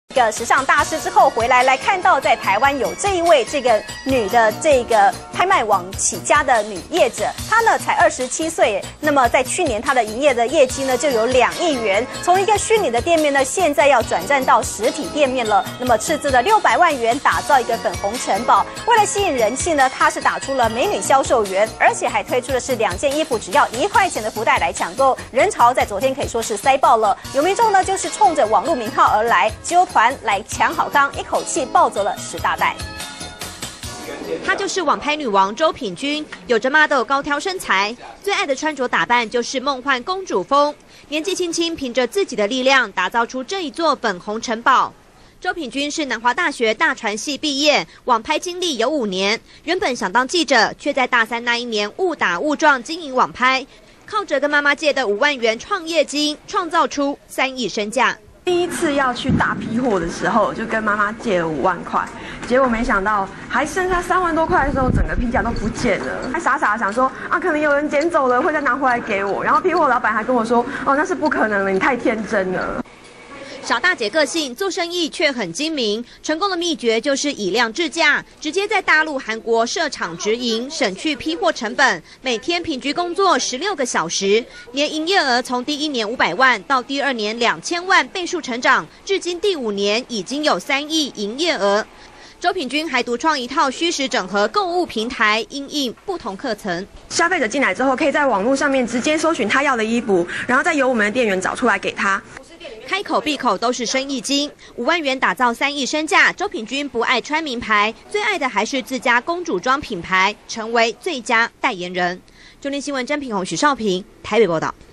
一个时尚大师之后回来看到在台湾有这一位这个女的这个拍卖网起家的女业者，她呢才27岁，那么在去年她的营业的业绩呢就有2亿元，从一个虚拟的店面呢现在要转战到实体店面了，那么斥资了600万元打造一个粉红城堡，为了吸引人气呢，她是打出了美女销售员，而且还推出的是2件衣服只要1块钱的福袋来抢购，人潮在昨天可以说是塞爆了，有民众呢就是冲着网络名号而来，揪团来抢好康，一口气抱走了10大袋。 她就是网拍女王周品君，有着 model 高挑身材，最爱的穿着打扮就是梦幻公主风。年纪轻轻，凭着自己的力量打造出这一座粉红城堡。周品君是南华大学大传系毕业，网拍经历有5年。原本想当记者，却在大3那一年误打误撞经营网拍，靠着跟妈妈借的5万元创业金，创造出3亿身价。 第一次要去大批货的时候，就跟妈妈借了5万块，结果没想到还剩下3万多块的时候，整个批价都不见了。还傻傻的想说啊，可能有人捡走了，会再拿回来给我。然后批货老板还跟我说，哦，那是不可能的，你太天真了。 傻大姐个性，做生意却很精明。成功的秘诀就是以量制价，直接在大陆、韩国设厂直营，省去批货成本。每天平均工作16个小时，年营业额从第1年500万到第2年2000万，倍数成长，至今第5年已经有3亿营业额。周品君还独创一套虚实整合购物平台，因应不同课程。 消费者进来之后，可以在网络上面直接搜寻他要的衣服，然后再由我们的店员找出来给他。 开口闭口都是生意经，5万元打造3亿身价。周品君不爱穿名牌，最爱的还是自家公主装品牌，成为最佳代言人。中天新闻甄品宏、许少平台北报道。